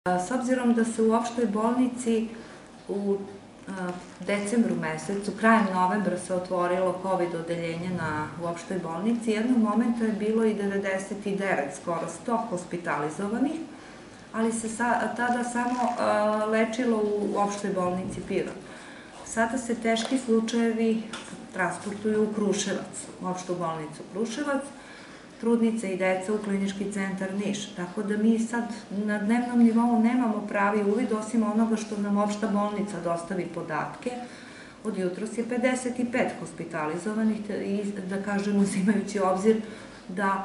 S obzirom da se u opštoj bolnici u decembru mesecu, krajem novembra se otvorilo COVID odeljenje u opštoj bolnici, jednog momenta je bilo i 99, skoro 100 hospitalizovanih, ali se tada samo lečilo u opštoj bolnici Pirot. Sada se teški slučajevi transportuju u Kruševac, u opštu bolnicu Kruševac, trudnice i deca u Klinički centar Niš. Tako da mi sad na dnevnom nivou nemamo pravi uvid, osim onoga što nam opšta bolnica dostavi podatke. Od jutros je 55 hospitalizovanih i, da kažem, uzimajući obzir da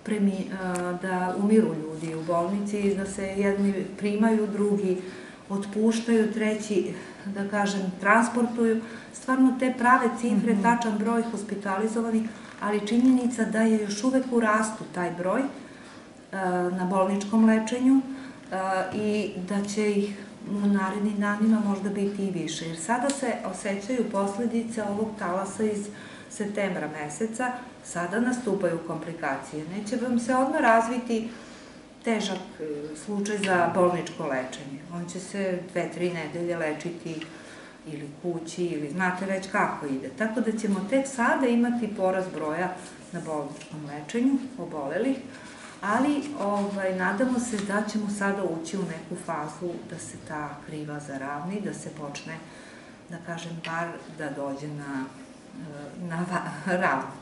umiru ljudi u bolnici, da se jedni primaju, drugi otpuštaju, treći, da kažem, transportuju. Stvarno te prave cifre, tačan broj hospitalizovanih, ali činjenica da je još uvek u rastu taj broj na bolničkom lečenju i da će ih u narednim danima možda biti i više. Jer sada se osjećaju posledice ovog talasa iz septembra meseca, sada nastupaju komplikacije. Neće vam se odmah razviti težak slučaj za bolničko lečenje. On će se 2-3 nedelje lečiti ili kući, ili znate već kako ide. Tako da ćemo tek sada imati porast broja na bolničkom lečenju obolelih, ali nadamo se da ćemo sada ući u neku fazu da se ta kriva zaravni, da se počne, da kažem, bar da dođe na ravno.